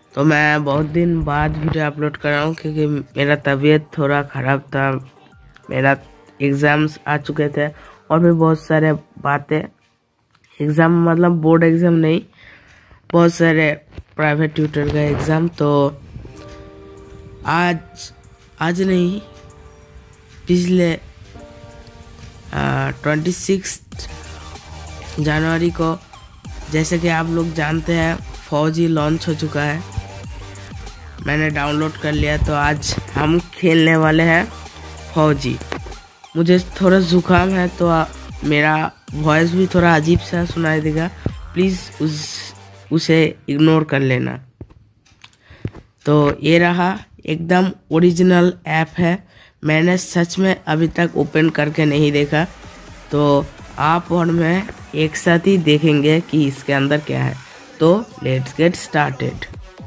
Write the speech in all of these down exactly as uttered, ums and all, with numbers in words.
तो मैं बहुत दिन बाद वीडियो अपलोड कर रहा हूँ क्योंकि मेरा तबीयत थोड़ा ख़राब था। मेरा एग्ज़ाम्स आ चुके थे और भी बहुत सारे बातें, एग्ज़ाम मतलब बोर्ड एग्ज़ाम नहीं, बहुत सारे प्राइवेट ट्यूटर का एग्ज़ाम। तो आज आज नहीं पिछले ट्वेंटी सिक्स जनवरी को, जैसे कि आप लोग जानते हैं, फौजी लॉन्च हो चुका है। मैंने डाउनलोड कर लिया, तो आज हम खेलने वाले हैं फौजी। मुझे थोड़ा ज़ुकाम है तो आ, मेरा वॉइस भी थोड़ा अजीब सा सुनाई देगा, प्लीज़ उस उसे इग्नोर कर लेना। तो ये रहा, एकदम ओरिजिनल ऐप है। मैंने सच में अभी तक ओपन करके नहीं देखा, तो आप और मैं एक साथ ही देखेंगे कि इसके अंदर क्या है। तो लेट्स गेट स्टार्टेड।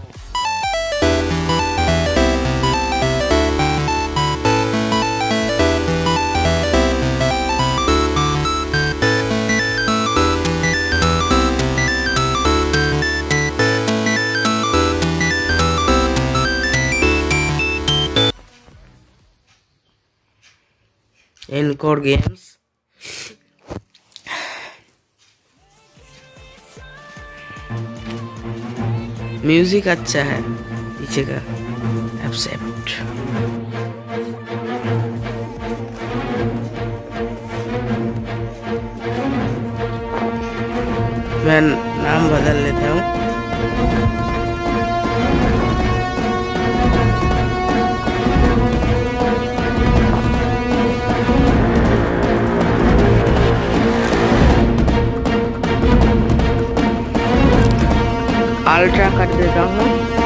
इनकोर गेम्स, म्यूजिक अच्छा है पीछे का, एक्सेप्ट। मैं नाम बदल लेता हूँ। अल्ट्रा कर देता हूँ।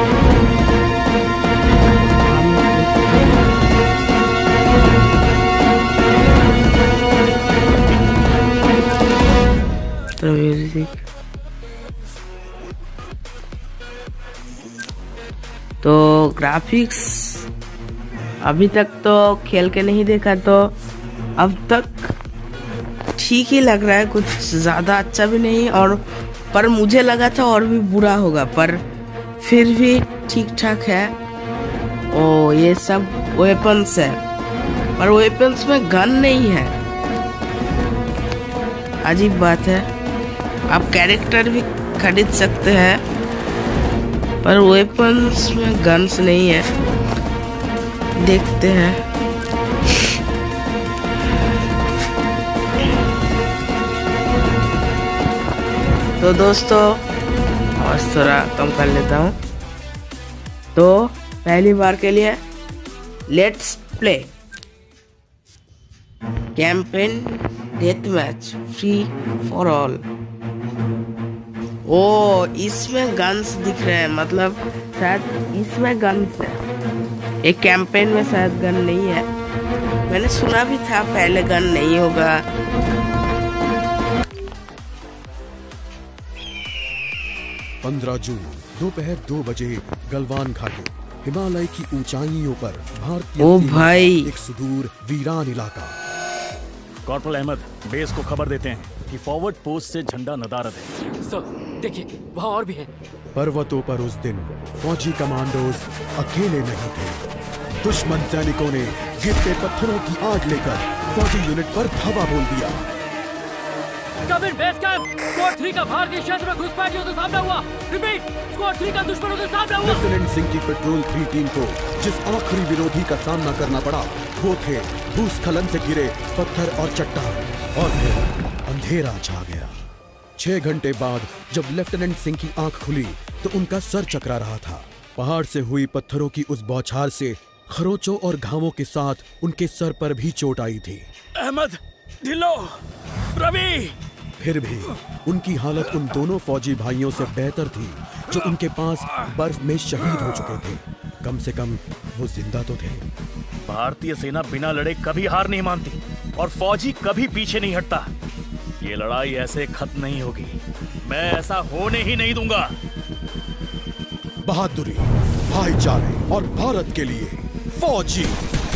तो म्यूजिक, तो ग्राफिक्स अभी तक तो खेल के नहीं देखा, तो अब तक ठीक ही लग रहा है, कुछ ज़्यादा अच्छा भी नहीं, और पर मुझे लगा था और भी बुरा होगा, पर फिर भी ठीक ठाक है। ओ ये सब वेपन्स है, पर वेपन्स में गन नहीं है, अजीब बात है। आप कैरेक्टर भी खरीद सकते हैं, पर वेपन्स में गन्स नहीं है। देखते हैं। तो दोस्तों, आवाज़ थोड़ा कम कर लेता हूँ। तो पहली बार के लिए let's play campaign death match free for all. ओ इसमें गन्स दिख रहे हैं, मतलब शायद इसमें गन्स है। एक कैंपेन में शायद गन नहीं है, मैंने सुना भी था पहले गन नहीं होगा। पंद्रह जून दोपहर दो बजे गलवान घाटी, हिमालय की ऊंचाइयों पर भारतीय ओ भाई, एक सुदूर वीरान इलाका। कॉर्पोरल अहमद, बेस को खबर देते हैं कि फॉरवर्ड पोस्ट से झंडा नदारद है। सर देखिए, वहाँ और भी है। पर्वतों पर उस दिन फौजी कमांडोज अकेले नहीं थे। दुश्मन सैनिकों ने गिरते पत्थरों की आग लेकर फौजी यूनिट पर धावा बोल दिया। Coming base camp, squad three का भारतीय क्षेत्र में घुसपैठियों से सामना हुआ। रिपीट, स्क्वाड थ्री का दुश्मनों से सामना हुआ। लेफ्टिनेंट सिंह की पेट्रोल थ्री टीम को जिस आखिरी विरोधी का सामना करना पड़ा, वो थे भूस्खलन से गिरे पत्थर और चट्टान, और फिर अंधेरा छा गया। छह घंटे बाद जब लेफ्टिनेंट सिंह की आंख खुली तो उनका सर चकरा रहा था। पहाड़ से हुई पत्थरों की उस बौछार से खरोंचों और घावों के साथ उनके सर पर भी चोट आई थी। अहमद, ढिल्लो, रवि। फिर भी उनकी हालत उन दोनों फौजी भाइयों से बेहतर थी जो उनके पास बर्फ में शहीद हो चुके थे। कम से कम वो जिंदा तो थे। भारतीय सेना बिना लड़े कभी हार नहीं मानती और फौजी कभी पीछे नहीं हटता। ये लड़ाई ऐसे खत्म नहीं होगी, मैं ऐसा होने ही नहीं दूंगा। बहादुरी, भाईचारे और भारत के लिए फौजी।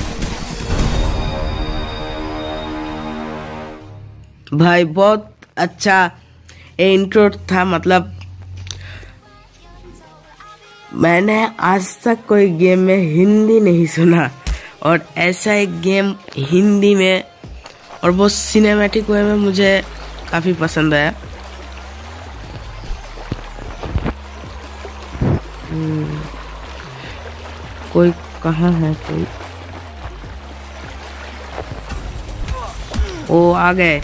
भाई बहुत अच्छा इंट्रो था, मतलब मैंने आज तक कोई गेम में हिंदी नहीं सुना, और ऐसा एक गेम हिंदी में और वो सिनेमैटिक वे में मुझे काफ़ी पसंद आया। कोई कहाँ है? कोई ओ आ गए।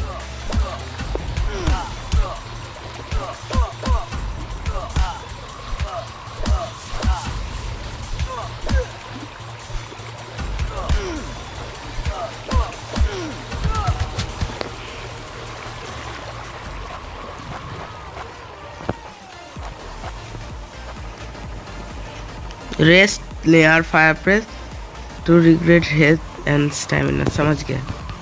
रेस्ट ले यार, fire press to regret health and stamina. समझ गया।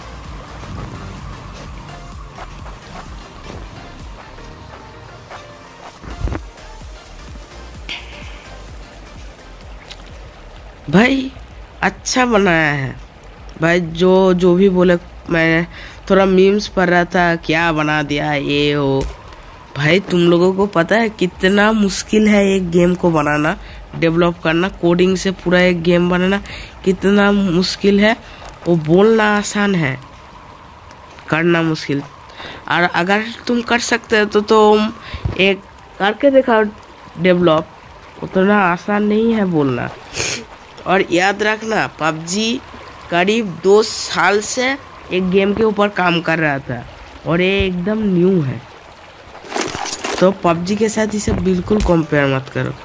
भाई अच्छा बनाया है भाई, जो जो भी बोले। मैं थोड़ा मीम्स पढ़ रहा था, क्या बना दिया ये हो। भाई तुम लोगों को पता है कितना मुश्किल है एक गेम को बनाना, डेवलप करना, कोडिंग से पूरा एक गेम बनाना कितना मुश्किल है। वो बोलना आसान है, करना मुश्किल। और अगर तुम कर सकते हो तो तुम एक करके दिखाओ डेवलप, उतना आसान नहीं है बोलना। और याद रखना, पबजी करीब दो साल से एक गेम के ऊपर काम कर रहा था और ये एकदम न्यू है, तो पबजी के साथ इसे बिल्कुल कंपेयर मत करो।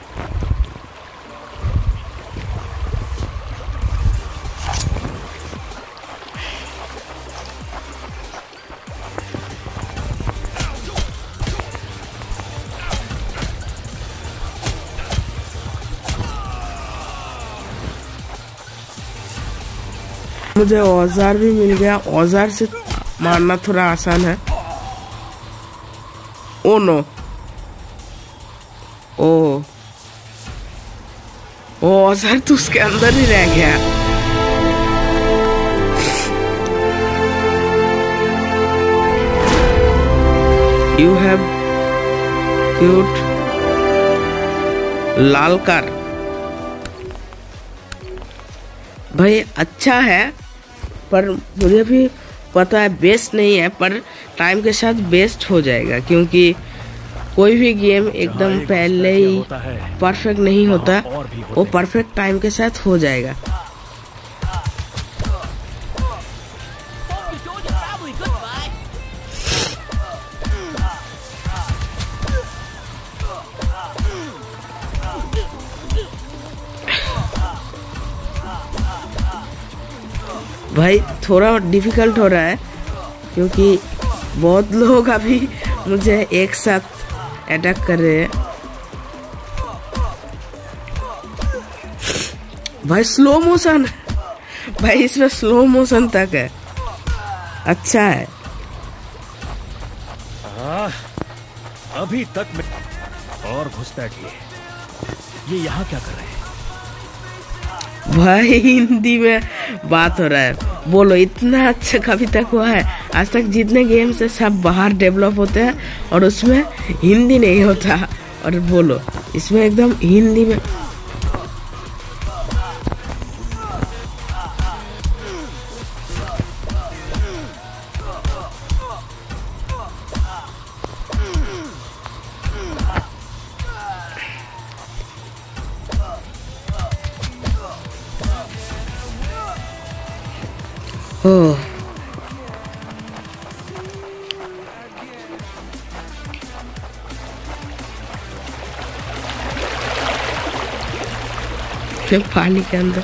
मुझे औजार भी मिल गया, औजार से मारना थोड़ा आसान है। ओ नो, ओ ओ औजार तो उसके अंदर ही रह गया। यू हैव क्यूट लाल कार। भाई अच्छा है, पर मुझे भी पता है बेस्ट नहीं है, पर टाइम के साथ बेस्ट हो जाएगा, क्योंकि कोई भी गेम एकदम पहले ही परफेक्ट नहीं होता, वो परफेक्ट टाइम के साथ हो जाएगा। भाई थोड़ा डिफिकल्ट हो रहा है, क्योंकि बहुत लोग अभी मुझे एक साथ अटैक कर रहे हैं। भाई स्लो मोशन, भाई इसमें स्लो मोशन तक है, अच्छा है। आ, अभी तक मैं और घुसपैठ ये ये यहाँ क्या कर रहे हैं? भाई हिंदी में बात हो रहा है, बोलो इतना अच्छा कभी तक हुआ है? आज तक जितने गेम्स है सब बाहर डेवलप होते हैं और उसमें हिंदी नहीं होता, और बोलो इसमें एकदम हिंदी में। ओह फिर पानी के अंदर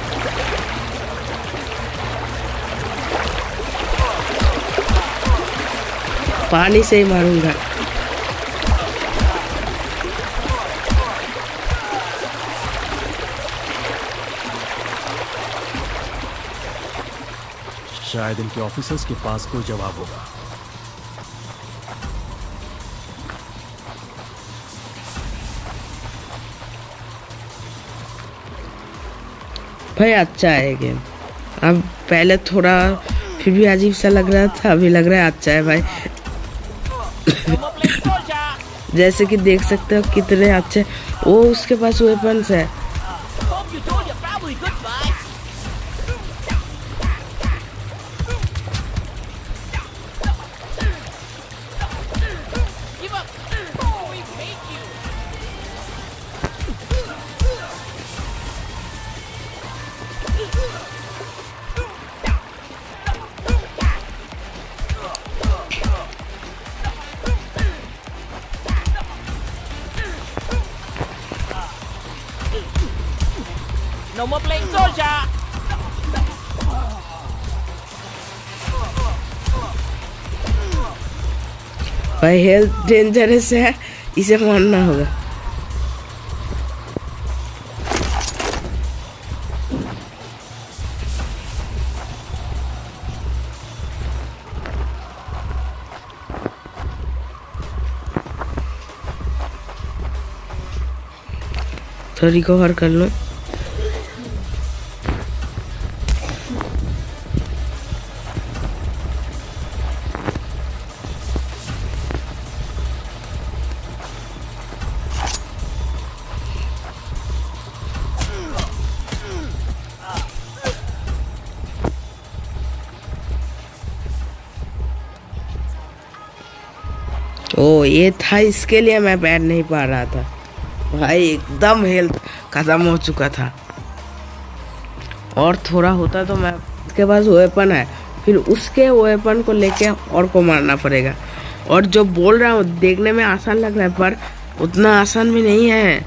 पानी से ही मारूंगा। शायद इनके ऑफिसर्स के पास कोई जवाब होगा। भाई अच्छा है गेम, अब पहले थोड़ा फिर भी अजीब सा लग रहा था, अभी लग रहा है अच्छा है भाई। जैसे कि देख सकते हो कितने अच्छे वो उसके पास वेपन्स है। Hope you told your family goodbye. Give up before we make you. No more playing soldier. भाई हेल्थ डेंजरस है, इसे मारना होगा। तो रिकवर कर लो। ओ ये था, इसके लिए मैं पैर नहीं पा रहा था। भाई एकदम हेल्थ खत्म हो चुका था, और थोड़ा होता तो मैं, उसके पास वेपन है, फिर उसके वेपन को लेके और को मारना पड़ेगा। और जो बोल रहा हूँ देखने में आसान लग रहा है, पर उतना आसान भी नहीं है।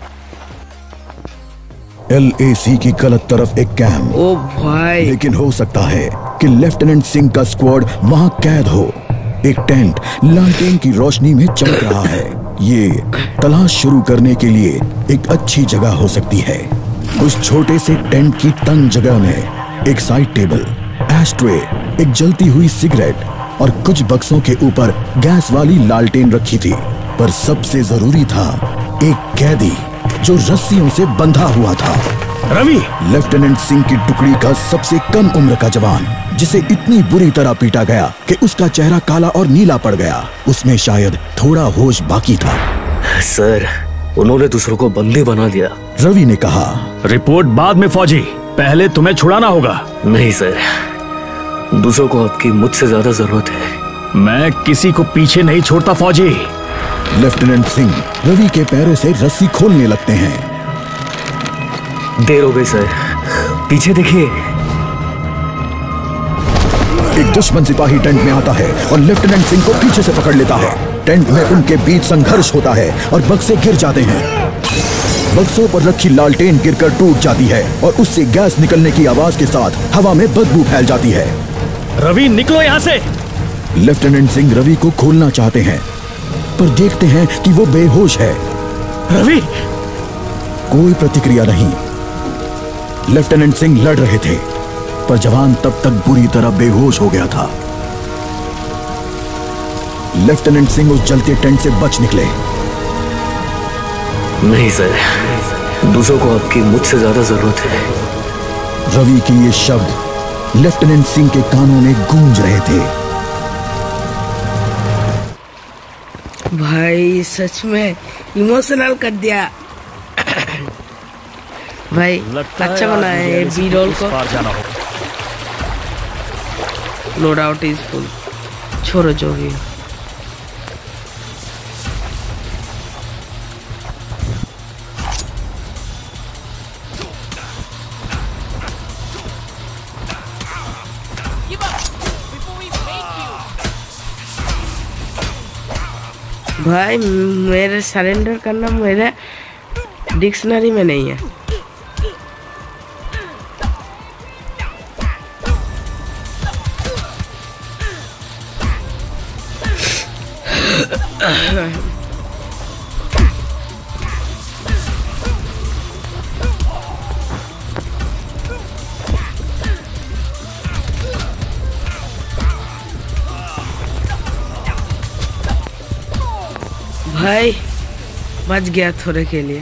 एल ए सी की गलत तरफ एक कैंप। ओ भाई, लेकिन हो सकता है कि लेफ्टिनेंट सिंह का स्क्वाड वहां कैद हो। एक टेंट लालटेन की रोशनी में चमक रहा है। ये तलाश शुरू करने के लिए एक अच्छी जगह हो सकती है। उस छोटे से टेंट की तंग जगह में एक साइड टेबल, एशट्रे, एक जलती हुई सिगरेट और कुछ बक्सों के ऊपर गैस वाली लालटेन रखी थी। पर सबसे जरूरी था एक कैदी जो रस्सियों से बंधा हुआ था। रवि, लेफ्टिनेंट सिंह की टुकड़ी का सबसे कम उम्र का जवान, जिसे इतनी बुरी तरह पीटा गया कि उसका चेहरा काला और नीला पड़ गया। उसमें शायद थोड़ा होश बाकी था। सर, उन्होंने दूसरों को बंदी बना दिया। रवि ने कहा। रिपोर्ट बाद में फौजी, पहले तुम्हें छुड़ाना होगा। नहीं सर, दूसरों को आपकी मुझसे ज्यादा जरूरत है। मैं किसी को पीछे नहीं छोड़ता फौजी। लेफ्टिनेंट सिंह रवि के पैरों से रस्सी खोलने लगते हैं। देर हो गई सर, पीछे देखिए। एक दुश्मन सिपाही टेंट में आता है और लेफ्टिनेंट सिंह को पीछे से पकड़ लेता है। टेंट में उनके बीच संघर्ष होता है और बक्से गिर जाते हैं। बक्सों पर रखी लालटेन गिरकर टूट जाती है और उससे गैस निकलने की आवाज के साथ हवा में बदबू फैल जाती है। रवि, निकलो यहाँ से। लेफ्टिनेंट सिंह रवि को खोलना चाहते हैं, पर देखते हैं कि वो बेहोश है। रवि, कोई प्रतिक्रिया नहीं। लेफ्टिनेंट सिंह लड़ रहे थे, पर जवान तब तक बुरी तरह बेहोश हो गया था। लेफ्टिनेंट सिंह उस जलते टेंट से बच निकले। नहीं सर, दूसरों को आपकी मुझसे ज्यादा जरूरत है। रवि के ये शब्द लेफ्टिनेंट सिंह के कानों में गूंज रहे थे। भाई सच में इमोशनल कर दिया। भाई अच्छा बनाया है बी रोल को। जाना होगा। No doubt is full. छोड़ो जो भी। भाई मेरे सरेंडर करना मेरे डिक्शनरी में नहीं है। भाई बच गया थोड़े के लिए।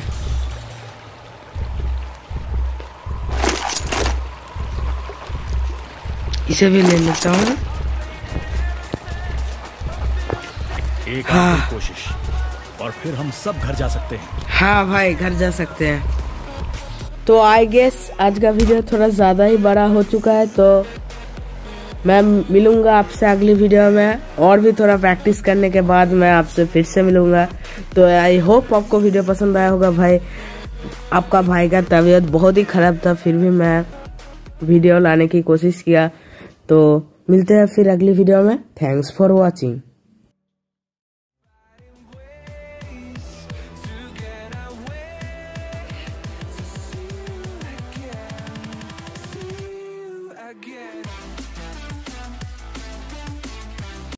इसे भी ले लेता हूँ। एक हाँ। आखिरी कोशिश, और फिर हम सब घर जा सकते हैं। हाँ भाई, घर जा सकते हैं। तो आई गेस आज का वीडियो थोड़ा ज़्यादा ही बड़ा हो चुका है, तो मैं मिलूंगा आपसे अगली वीडियो में, और भी थोड़ा प्रैक्टिस करने के बाद मैं आपसे फिर से मिलूंगा। तो आई होप आपको वीडियो पसंद आया होगा। भाई, आपका भाई का तबीयत बहुत ही खराब था, फिर भी मैं वीडियो लाने की कोशिश किया। तो मिलते हैं फिर अगली वीडियो में। Thanks for watching.